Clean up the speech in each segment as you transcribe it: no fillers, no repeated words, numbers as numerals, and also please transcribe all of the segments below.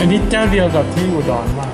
นนี้เจ้าเดียวกับที่อุดรมา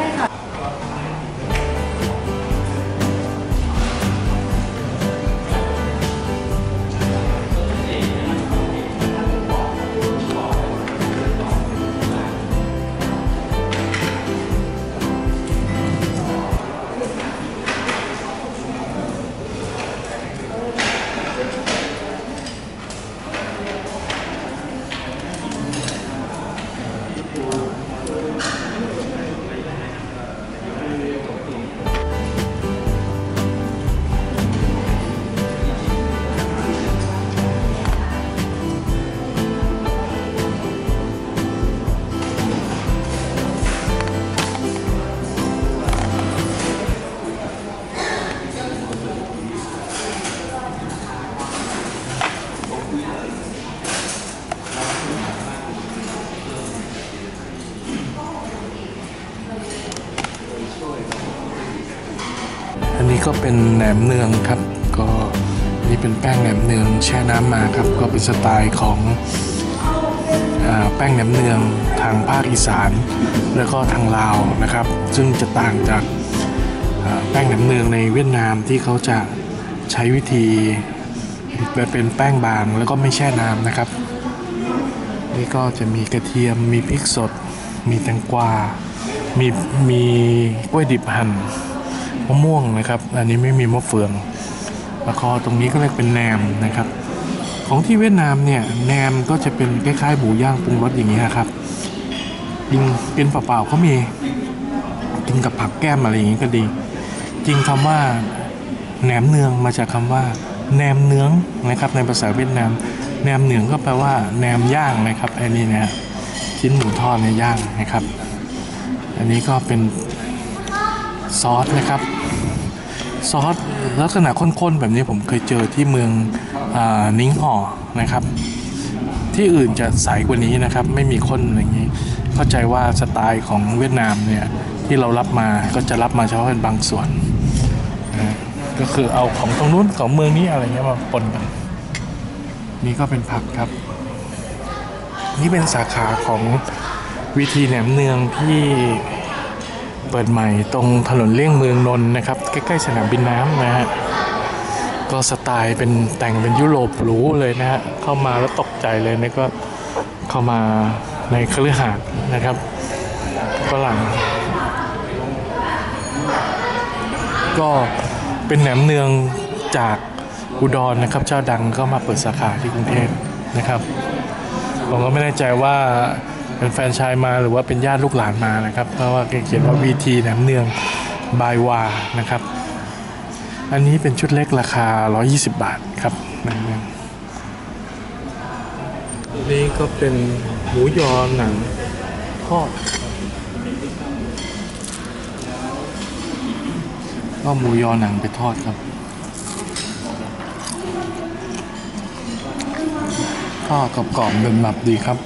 อันนี้ก็เป็นแหนมเนืองครับก็นี่เป็นแป้งแหนมเนืองแช่น้ำมาครับก็เป็นสไตล์ของแป้งแหนมเนืองทางภาคอีสานแล้วก็ทางลาวนะครับซึ่งจะต่างจากแป้งแหนมเนืองในเวียดนามที่เขาจะใช้วิธีเป็นแป้งบางแล้วก็ไม่แช่น้ำนะครับนี่ก็จะมีกระเทียมมีพริกสดมีแตงกวามีกล้วยดิบหั่นมะม่วงนะครับอันนี้ไม่มีมะเฟืองแล้วก็ตรงนี้ก็เรียกเป็นแหนมนะครับของที่เวียดนามเนี่ยแหนมก็จะเป็นคล้ายๆหมูย่างปรุงรสอย่างนี้ครับกินเปล่าๆก็มีกินกับผักแก้มอะไรอย่างนี้ก็ดีจริงคำว่าแหนมเนืองมาจากคำว่าแหนมเนื้องนะครับในภาษาเวียดนามแหนมเนืองก็แปลว่าแหนมย่างนะครับอันนี้นะชิ้นหมูทอดในย่างนะครับอันนี้ก็เป็นซอสนะครับซอสลักษณะข้นๆแบบนี้ผมเคยเจอที่เมืองนิ้งห่อนะครับที่อื่นจะใสกว่านี้นะครับไม่มีข้นอย่างนี้เข้าใจว่าสไตล์ของเวียดนามเนี่ยที่เรารับมาก็จะรับมาเฉพาะเป็นบางส่วนก็คือเอาของตรงนู้นของเมืองนี้อะไรเงี้ยมาปนกันนี่ก็เป็นผักครับนี่เป็นสาขาของวิธีแหนมเนืองที่เปิดใหม่ตรงถนนเลี่ยงเมืองนนท์นะครับใกล้ๆสนามบินน้ำนะฮะก็สไตล์เป็นแต่งเป็นยุโรปหรูเลยนะฮะเข้ามาแล้วตกใจเลยนี่ก็เข้ามาในคฤหาสน์นะครับฝรั่งก็เป็นแหนมเนืองจากอุดรนะครับเจ้าดังก็มาเปิดสาขาที่กรุงเทพนะครับผมก็ไม่แน่ใจว่าเป็นแฟรนไชส์มาหรือว่าเป็นญาติลูกหลานมานะครับเพราะว่าเขียนว่าวีทีแหนมเนืองบายวานะครับอันนี้เป็นชุดเล็กราคา120 บาทครับแหนมเนืองนี่ก็เป็นหมูยอหนังทอดก็หมูยอหนังไปทอดครับทอดกรอบๆเป็นแบบดีครับ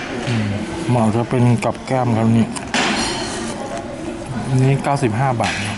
เหมาะจะเป็นกับแก้มครับนี่อันนี้95 บาท